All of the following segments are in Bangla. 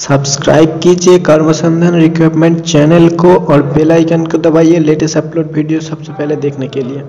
सब्सक्राइब कीजिए कर्मसंधान रिक्रूटमेंट चैनल को और बेल आइकन को दबाइए लेटेस्ट अपलोड वीडियो सबसे पहले देखने के लिए।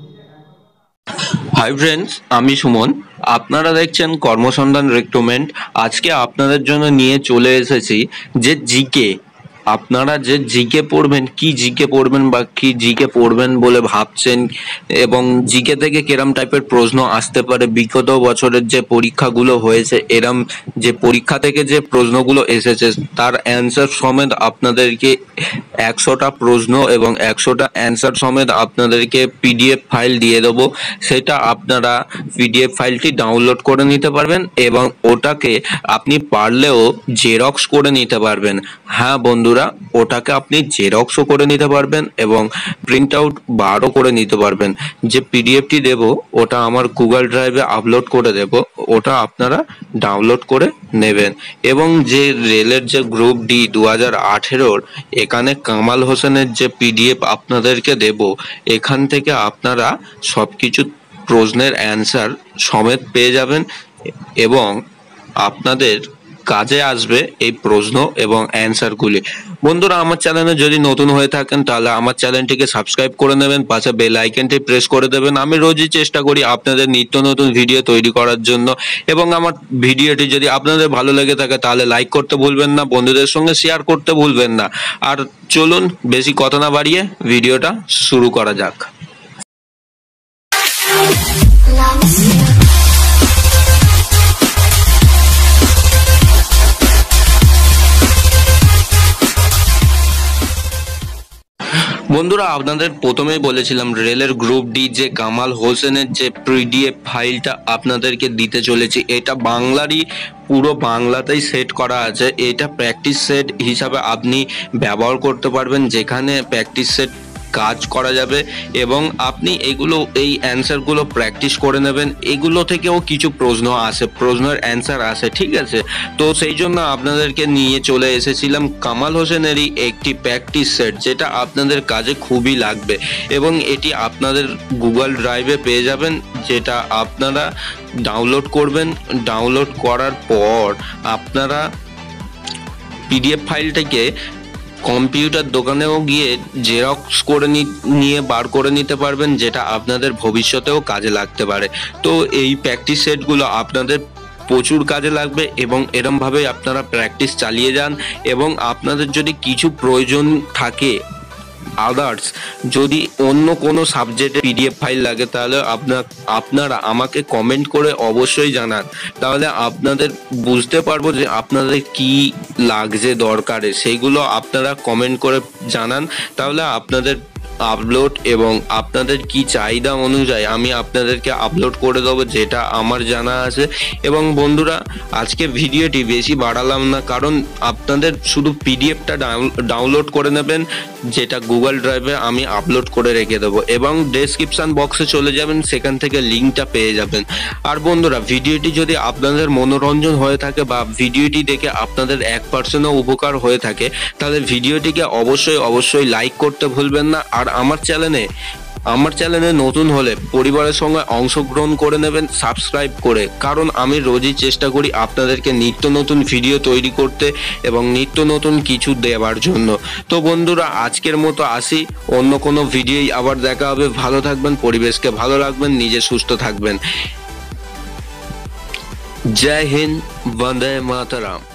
हाई फ्रेंड्स, আমি সুমন। আপনারা দেখছেন কর্মসন্ধান রিক্রুটমেন্ট। আজকে আপনাদের জন্য নিয়ে চলে এসেছি যে জিকে, আপনারা যে জিকে পড়বেন, কি জিকে পড়বেন বা কি জিকে পড়বেন বলে ভাবছেন এবং জিকে থেকে কিরম টাইপের প্রশ্ন আসতে পারে, বিগত বছরের যে পরীক্ষাগুলো হয়েছে এরম যে পরীক্ষা থেকে যে প্রশ্নগুলো এসেছে তার অ্যান্সার সমেত আপনাদেরকে 100টা প্রশ্ন এবং 100টা অ্যান্সার সমেত আপনাদেরকে পিডিএফ ফাইল দিয়ে দেবো। সেটা আপনারা পিডিএফ ফাইলটি ডাউনলোড করে নিতে পারবেন এবং ওটাকে আপনি পারলেও জেরক্স করে নিতে পারবেন। হ্যাঁ বন্ধুরা, ওটাকে আপনি জেরক্সও করে নিতে পারবেন এবং প্রিন্ট আউট বারও করে নিতে পারবেন। যে পিডিএফটি দেব ওটা আমার গুগল ড্রাইভে আপলোড করে দেব, ওটা আপনারা ডাউনলোড করে নেবেন। এবং যে রেলের যে গ্রুপ ডি 2018-র এখানে কামাল হোসেনের যে পিডিএফ আপনাদেরকে দেব, এখান থেকে আপনারা সবকিছু প্রশ্নের অ্যান্সার সমেত পেয়ে যাবেন এবং আপনাদের কাজে আসবে এই প্রশ্ন এবং অ্যান্সারগুলি। বন্ধুরা, আমার চ্যানেলে যদি নতুন হয়ে থাকেন তাহলে আমার চ্যানেলটিকে সাবস্ক্রাইব করে নেবেন, পাশে বেল আইকনটি প্রেস করে দেবেন। আমি রোজই চেষ্টা করি আপনাদের নিত্য নতুন ভিডিও তৈরি করার জন্য এবং আমার ভিডিওটি যদি আপনাদের ভালো লেগে থাকে তাহলে লাইক করতে ভুলবেন না, বন্ধুদের সঙ্গে শেয়ার করতে ভুলবেন না। আর চলুন বেশি কথা না বাড়িয়ে ভিডিওটা শুরু করা যাক। বন্ধুরা, আপনাদের প্রথমেই বলেছিলাম রেলের গ্রুপ ডি যে কামাল হোসেনের যে পিডিএফ ফাইলটা আপনাদেরকে দিতে চলেছি, এটা বাংলারই, পুরো বাংলাতেই সেট করা আছে। এটা প্র্যাকটিস সেট হিসাবে আপনি ব্যবহার করতে পারবেন, যেখানে প্র্যাকটিস সেট কাজ করা যাবে এবং আপনি এগুলো এই অ্যান্সারগুলো প্র্যাকটিস করে নেবেন। এগুলো থেকেও কিছু প্রশ্ন আসে, প্রশ্নের অ্যান্সার আসে, ঠিক আছে? তো সেই জন্য আপনাদেরকে নিয়ে চলে এসেছিলাম কামাল হোসেনেরই একটি প্র্যাকটিস সেট, যেটা আপনাদের কাজে খুবই লাগবে এবং এটি আপনাদের গুগল ড্রাইভে পেয়ে যাবেন, যেটা আপনারা ডাউনলোড করবেন। ডাউনলোড করার পর আপনারা পিডিএফ ফাইলটাকে কম্পিউটার দোকানেও গিয়ে জেরক্স করে নিয়ে বার করে নিতে পারবেন, যেটা আপনাদের ভবিষ্যতেও কাজে লাগতে পারে। তো এই প্র্যাকটিস সেটগুলো আপনাদের প্রচুর কাজে লাগবে এবং এরমভাবেই আপনারা প্র্যাকটিস চালিয়ে যান। এবং আপনাদের যদি কিছু প্রয়োজন থাকে, আদার্স যদি অন্য কোনো সাবজেক্টে পিডিএফ ফাইল লাগে, তাহলে আপনারা আমাকে কমেন্ট করে অবশ্যই জানান, তাহলে আপনাদের বুঝতে পারবো যে আপনাদের কি লাগছে দরকারে। সেইগুলো আপনারা কমেন্ট করে জানান, তাহলে আপনাদের আপলোড এবং আপনাদের কি চাহিদা অনুযায়ী আমি আপনাদেরকে আপলোড করে দেবো, যেটা আমার জানা আছে। এবং বন্ধুরা, আজকে ভিডিওটি বেশি বাড়ালাম না, কারণ আপনাদের শুধু পিডিএফটা ডাউনলোড করে নেবেন, যেটা গুগল ড্রাইভে আমি আপলোড করে রেখে দেবো এবং ডেসক্রিপশন বক্সে চলে যাবেন, সেখান থেকে লিঙ্কটা পেয়ে যাবেন। আর বন্ধুরা, ভিডিওটি যদি আপনাদের মনোরঞ্জন হয়ে থাকে বা ভিডিওটি দেখে আপনাদের 1%ও উপকার হয়ে থাকে, তাহলে ভিডিওটিকে অবশ্যই লাইক করতে ভুলবেন না। আর আমার চ্যানেলে নতুন হলে পরিবারের সঙ্গে অংশগ্রহণ করে নেবেন সাবস্ক্রাইব করে, কারণ আমি রোজই চেষ্টা করি আপনাদেরকে নিত্য নতুন ভিডিও তৈরি করতে এবং নিত্য নতুন কিছু দেওয়ার জন্য। তো বন্ধুরা, আজকের মতো আসি, অন্য কোনো ভিডিওই আবার দেখা হবে। ভালো থাকবেন, পরিবেশকে ভালো রাখবেন, নিজে সুস্থ থাকবেন। জয় হিন্দ, বন্দে মাতরম।